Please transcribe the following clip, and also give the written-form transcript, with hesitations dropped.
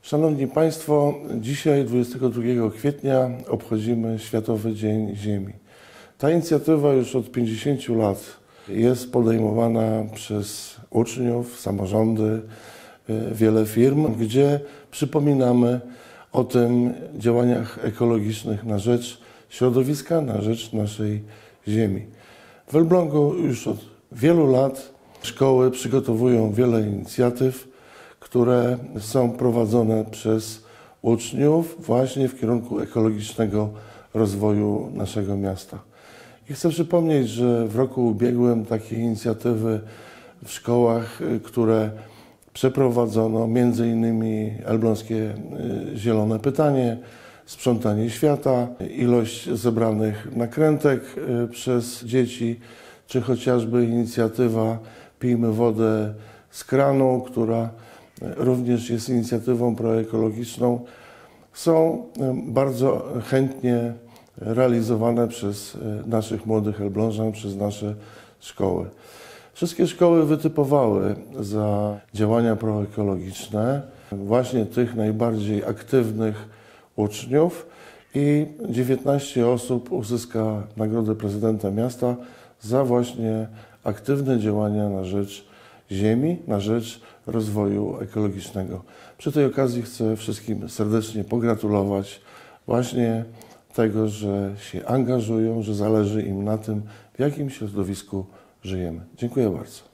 Szanowni Państwo, dzisiaj 22 kwietnia obchodzimy Światowy Dzień Ziemi. Ta inicjatywa już od 50 lat jest podejmowana przez uczniów, samorządy, wiele firm, gdzie przypominamy o tym działaniach ekologicznych na rzecz środowiska, na rzecz naszej ziemi. W Elblągu już od wielu lat szkoły przygotowują wiele inicjatyw, które są prowadzone przez uczniów właśnie w kierunku ekologicznego rozwoju naszego miasta. I chcę przypomnieć, że w roku ubiegłym takie inicjatywy w szkołach, które przeprowadzono, m.in. elbląskie Zielone Pytanie, Sprzątanie Świata, ilość zebranych nakrętek przez dzieci, czy chociażby inicjatywa Pijmy wodę z kranu, która również jest inicjatywą proekologiczną, są bardzo chętnie realizowane przez naszych młodych Elblążan, przez nasze szkoły. Wszystkie szkoły wytypowały za działania proekologiczne właśnie tych najbardziej aktywnych uczniów i 19 osób uzyska Nagrodę Prezydenta Miasta za właśnie aktywne działania na rzecz ziemi, na rzecz rozwoju ekologicznego. Przy tej okazji chcę wszystkim serdecznie pogratulować właśnie tego, że się angażują, że zależy im na tym, w jakim środowisku żyjemy. Dziękuję bardzo.